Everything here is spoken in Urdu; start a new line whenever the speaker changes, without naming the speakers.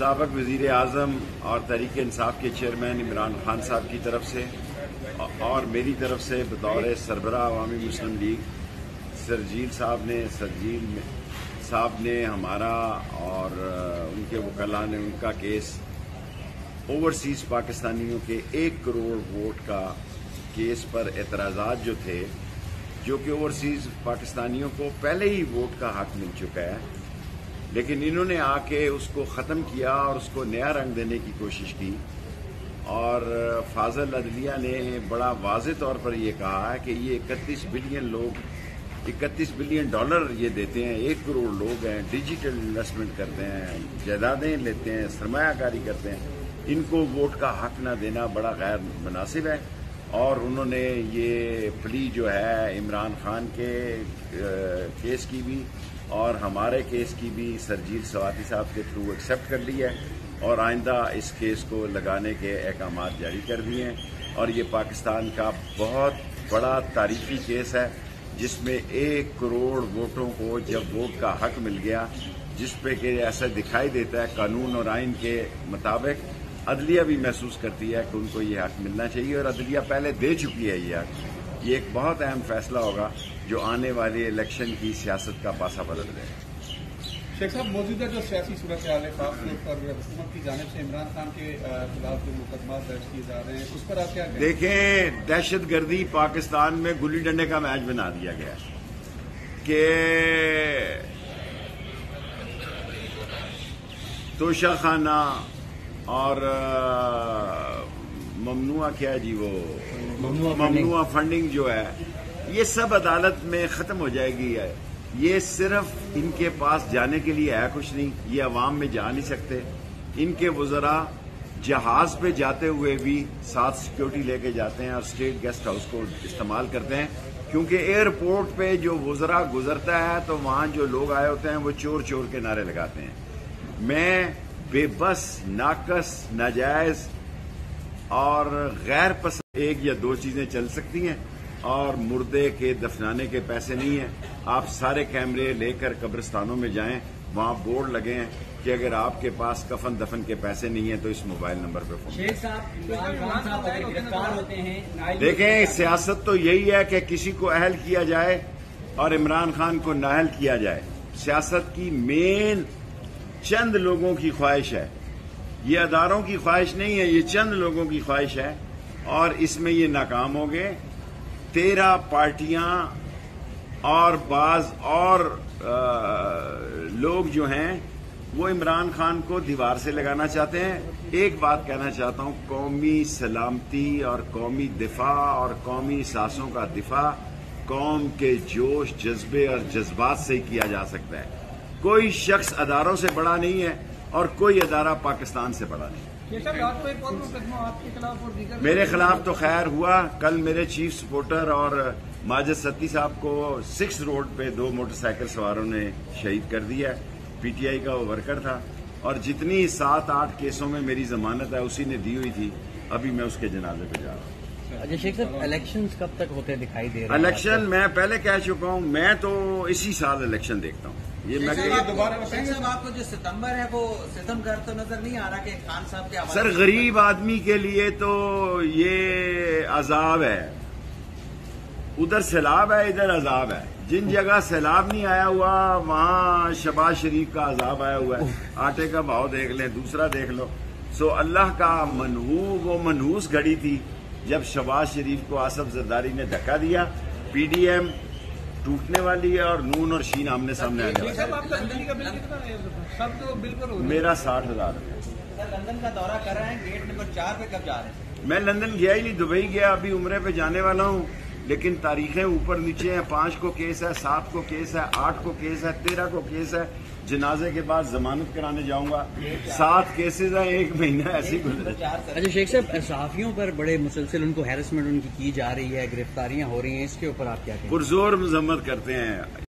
سابق وزیر اعظم اور تحریک انصاف کے چیئرمین عمران خان صاحب کی طرف سے اور میری طرف سے بطور سربراہ عوامی مسلم لیگ سرجیل صاحب نے ہمارا اور ان کے وکلاء نے ان کا کیس اوورسیز پاکستانیوں کے 1 کروڑ ووٹ کا کیس پر اعتراضات جو تھے، جو کہ اوورسیز پاکستانیوں کو پہلے ہی ووٹ کا حق مل چکا ہے، لیکن انہوں نے آ کے اس کو ختم کیا اور اس کو نیا رنگ دینے کی کوشش کی. اور فاضل عدلیہ نے بڑا واضح طور پر یہ کہا ہے کہ یہ 31 بلین لوگ $31 بلین یہ دیتے ہیں، 1 کروڑ لوگ ہیں، ڈیجیٹل انویسٹمنٹ کرتے ہیں، جائیدادیں لیتے ہیں، سرمایہ کاری کرتے ہیں، ان کو ووٹ کا حق نہ دینا بڑا غیر مناسب ہے. اور انہوں نے یہ پلی جو ہے عمران خان کے کیس کی بھی اور ہمارے کیس کی بھی سرجیل سواتی صاحب کے تھرو ایکسیپٹ کر لی ہے اور آئندہ اس کیس کو لگانے کے احکامات جاری کر دیے ہیں. اور یہ پاکستان کا بہت بڑا تاریخی کیس ہے جس میں 1 کروڑ ووٹوں کو جب ووٹ کا حق مل گیا، جس پہ کہ ایسا دکھائی دیتا ہے قانون اور آئین کے مطابق عدلیہ بھی محسوس کرتی ہے کہ ان کو یہ حق ملنا چاہیے، اور عدلیہ پہلے دے چکی ہے یہ حق. یہ ایک بہت اہم فیصلہ ہوگا جو آنے والے الیکشن کی سیاست کا پاسا بدل دے گا.
شیخ صاحب، موجودہ جو سیاسی صورتحال ہے، خاص طور پر حکومت کی جانب سے عمران خان کے خلاف جو مقدمات درج کیے جا رہے ہیں، اس پر آپ کیا کہیں؟
دیکھیں، دہشت گردی پاکستان میں گلی ڈنڈے کا میچ بنا دیا گیا ہے کہ توشہ خانہ اور ممنوع فنڈنگ جو ہے، یہ سب عدالت میں ختم ہو جائے گی. یہ صرف ان کے پاس جانے کے لیے ہے کچھ نہیں، یہ عوام میں جا نہیں سکتے. ان کے وزراء جہاز پہ جاتے ہوئے بھی ساتھ سیکیورٹی لے کے جاتے ہیں اور اسٹیٹ گیسٹ ہاؤس کو استعمال کرتے ہیں، کیونکہ ایئرپورٹ پہ جو وزراء گزرتا ہے تو وہاں جو لوگ آئے ہوتے ہیں وہ چور چور کے نعرے لگاتے ہیں. میں بے بس، ناقص، ناجائز اور غیر پسند 1 یا 2 چیزیں چل سکتی ہیں، اور مردے کے دفنانے کے پیسے نہیں ہیں. آپ سارے کیمرے لے کر قبرستانوں میں جائیں، وہاں بورڈ لگے ہیں کہ اگر آپ کے پاس کفن دفن کے پیسے نہیں ہیں تو اس موبائل نمبر پہ فون.
شیخ صاحب گرفتار ہوتے ہیں.
دیکھیں، سیاست تو یہی ہے کہ کسی کو اہل کیا جائے اور عمران خان کو نااہل کیا جائے. سیاست کی مین چند لوگوں کی خواہش ہے، یہ اداروں کی خواہش نہیں ہے، یہ چند لوگوں کی خواہش ہے، اور اس میں یہ ناکام ہو گئے. 13 پارٹیاں اور بعض اور لوگ جو ہیں وہ عمران خان کو دیوار سے لگانا چاہتے ہیں. ایک بات کہنا چاہتا ہوں، قومی سلامتی اور قومی دفاع اور قومی ساسوں کا دفاع قوم کے جوش، جذبے اور جذبات سے ہی کیا جا سکتا ہے. کوئی شخص اداروں سے بڑا نہیں ہے اور کوئی ادارہ پاکستان سے بڑا نہیں. میرے خلاف تو خیر ہوا، کل میرے چیف سپورٹر اور ماجد ستی صاحب کو 6 روڈ پہ 2 موٹر سائیکل سواروں نے شہید کر دیا. پی ٹی آئی کا وہ ورکر تھا، اور جتنی 7-8 کیسوں میں میری ضمانت ہے اسی نے دی ہوئی تھی. ابھی میں اس کے جنازے پہ جا رہا ہوں.
اچھا شیخ صاحب، الیکشنز کب تک ہوتے دکھائی دے رہے ہیں؟
الیکشن میں پہلے کہہ چکا ہوں، میں تو اسی سال الیکشن دیکھتا ہوں. یہ میں
صاحب آپ کو جو ستمبر ہے وہ ستم گر تو نظر نہیں آ رہا کہ خان صاحب کے
سر، غریب آدمی کے لیے تو یہ عذاب ہے. ادھر سیلاب ہے، ادھر عذاب ہے. جن جگہ سیلاب نہیں آیا ہوا وہاں شہباز شریف کا عذاب آیا ہوا ہے. آٹے کا بھاؤ دیکھ لیں، دوسرا دیکھ لو. سو اللہ کا وہ منحوس گھڑی تھی جب شہباز شریف کو آصف زرداری نے دھکا دیا. پی ڈی ایم ٹوٹنے والی ہے اور نون اور شین آمنے سامنے آنے والی ہے. میرا 60,000 ہے.
لندن کا دورہ کر رہے ہیں، گیٹ نمبر 4 پہ کب جا رہے ہیں؟
میں لندن گیا ہی نہیں، دبئی گیا. ابھی عمرے پہ جانے والا ہوں، لیکن تاریخیں اوپر نیچے ہیں. 5 کو کیس ہے، 7 کو کیس ہے، 8 کو کیس ہے، 13 کو kیس ہے. جنازے کے بعد ضمانت کرانے جاؤں گا. 7 کیسز ہیں، 1 مہینہ ایسے ہی گزرے.
اچھا شیخ صاحب، صحافیوں پر بڑے مسلسل ان کو ہیرسمنٹ ان کی جا رہی ہے، گرفتاریاں ہو رہی ہیں، اس کے اوپر آپ کیا کہیں؟
پرزور مذمت کرتے ہیں.